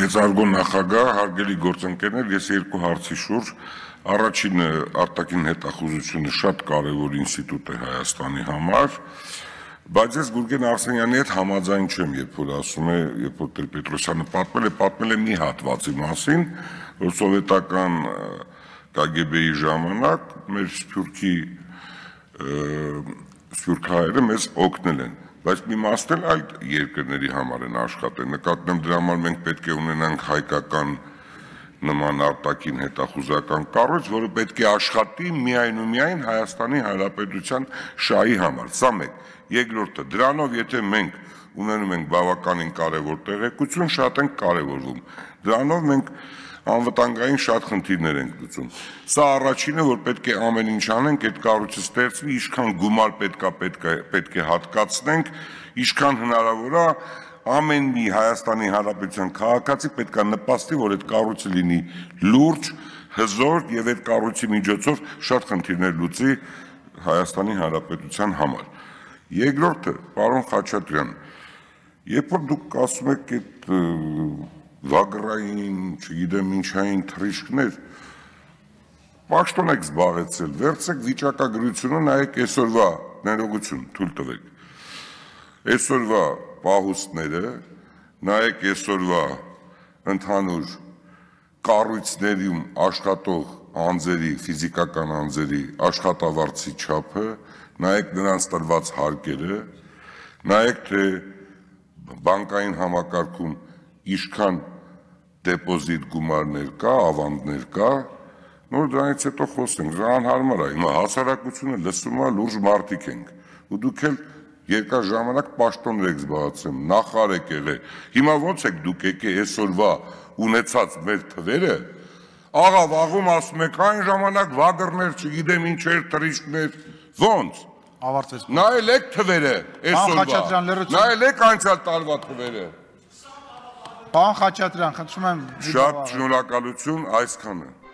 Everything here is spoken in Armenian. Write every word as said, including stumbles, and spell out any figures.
Մեծարգո նախագահ, հարգելի գործընկերներ, ես երկու հարցի շուրջ, առաջինը արտաքին հետախուզությունը շատ կարևոր ինստիտուտ է Հայաստանի համար, բայց ես Գուրգեն Արսենյանի հետ համաձայն չեմ, երբ որ ասում է, երբ որ Տեր-Պետրոսյանը պատմել է, պատմել է մի հատվածի մասին, որ սովետական Կ Գ B-ի ժամանակ մեր սփյուռքի սփյուռքահայերը մեզ օգնել են, բայց մի մասն էլ այլ երկրների համար են աշխատել, նկատեմ դրա համար մենք պետք է ունենանք հայկական նման արտաքին հետախուզական կառույց, որը պետք է աշխատի միայն ու միայն Հայաստանի Հանրապետության շահի համար, սա մեկ, երկրորդը, դրանով եթե մենք ունենում ենք բավականին կարևոր տեղեկություն, շատ ենք կարևորվում, դրանով մենք անվտանգային շատ խնդիրներ ենք լուծում, սա առաջինը, որ պետք է ամեն ինչ անենք, այդ կառույցը ստեղծվի, ինչքան գումար պետք է հատկացնենք, ինչքան հնարավոր է, ամեն մի Հայաստանի Հանրապետության քաղաքացի պետք է նպաստի, որ այդ կառույցը լինի լուրջ, հզոր եւ այդ կառույցի միջոցով շատ խնդիրներ լուծի Հայաստանի Հանրապետության համար։ Երկրորդը, պարոն Խաչատրյան, երբ որ դուք ասում եք այդ վագրային, չգիտեմ ինչային թռիչքներ, պաշտոն եք զբաղեցել, վերցրեք վիճակագրությունը, նայեք այսօրվա ներողություն, թույլ տվեք, այսօրվա պահուստները, նայեք այսօրվա ընդհանուր կառույցներում աշխատող անձերի, ֆիզիկական անձերի աշխատավարձի չափը, նայեք նրանց տրված հարկերը, նայեք թե բանկային համակարգում ինչքան դեպոզիտ գումարներ կա, ավանդներ կա, նոր դրանից հետո խոսենք, դա անհարմար է, հիմա հասարակությունը լսում է, լուրջ մարդիկ ենք, ու դուք էլ երկար ժամանակ պաշտոններ եք զբաղեցրել, նախարար եք եղել, հիմա ո՞նց եք դուք եկել այսօրվա ունեցած մեր թվերը, աղա վաղում ասում եք այն ժամանակ վագրներ, չգիտեմ ինչեր, թռիչքներ, ո՞նց։ Նայել եք թվերը այսօրվա, նայել եք անցյալ տարվա թվերը։ Պարոն Խաչատրյան, խնդրում եմ։ Շատ շնորհակալություն, այսքանը։